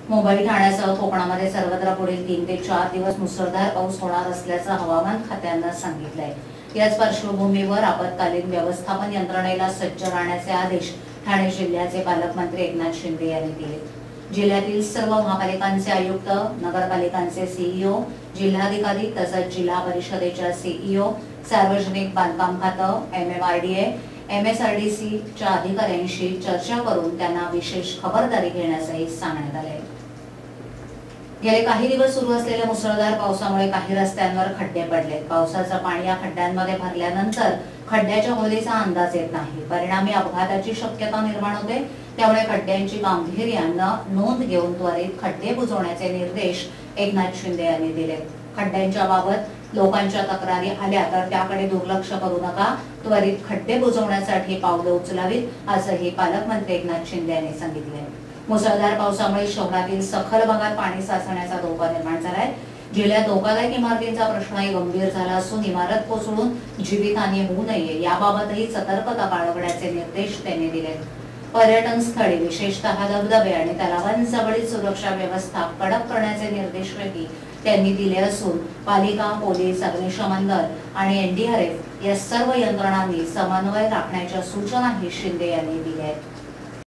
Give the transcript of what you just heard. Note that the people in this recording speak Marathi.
मुंबई ठाण्यासह कोकणामध्ये सर्वत्र पुढील 3 ते 4 दिवस मुसळधार पाऊस होणार असल्याचं हवामान खात्यानं सांगितलंय। याच पार्श्वभूमीवर आपत्कालीन व्यवस्थापन यंत्रणेला सज्ज राहण्याचे आदेश ठाणे जिल्ह्याचे पालकमंत्री एकनाथ शिंदे यांनी दिले। जिल्ह्यातील सर्व महापालिकांचे आयुक्त, नगरपालिकांचे सीईओ, जिल्हाधिकारी तसंच जिल्हा परिषदेच्या सीईओ, सार्वजनिक बांधकाम खातं, MMRDA, MSRDCच्या अधिकाऱ्यांशी चर्चा करून त्यांना विशेष खबरदारी घेण्यासही सांगण्यात आले। गेले काही दिवस सुरू असलेल्या मुसळधार पावसामुळे काही रस्त्यांवर खड्डे पडले। पावसाचं पाणी या खड्ड्यांमध्ये भरल्यानंतर खड्ड्याच्या खोलीचा अंदाज येत नाही। परिणामी अपघाताची शक्यता निर्माण होते। त्यामुळे खड्ड्यांची गांभीर्यानं नोंद घेऊन त्वरित खड्डे बुजवण्याचे निर्देश एकनाथ शिंदे यांनी दिले। खड्ड्यांच्या बाबत लोकांच्या तक्रारी आल्या तर त्याकडे दुर्लक्ष करू नका, त्वरित खड्डे बुजवण्यासाठी पावलं उचलावीत, असंही पालकमंत्री एकनाथ शिंदे यांनी सांगितले। मुसळधार पावसामुळे शहरातील सखल भागात पाणी साचण्याचा धोका निर्माण झालाय। जिल्ह्यात धोकादायक इमारतींचा प्रश्नही गंभीर झाला असून इमारत कोसळून जीवितहानी होऊ नये याबाबतही सतर्कता बाळगण्याचे निर्देश त्यांनी दिले। पर्यटन स्थळे विशेषतः धबधबे आणि तलावांजवळील सुरक्षा व्यवस्था कडक करण्याचे निर्देशही त्यांनी दिले असून पालिका, पोलीस, अग्निशमन दल आणि NDRF या सर्व यंत्रणांनी समन्वय राखण्याच्या सूचनाही शिंदे यांनी दिल्या आहेत।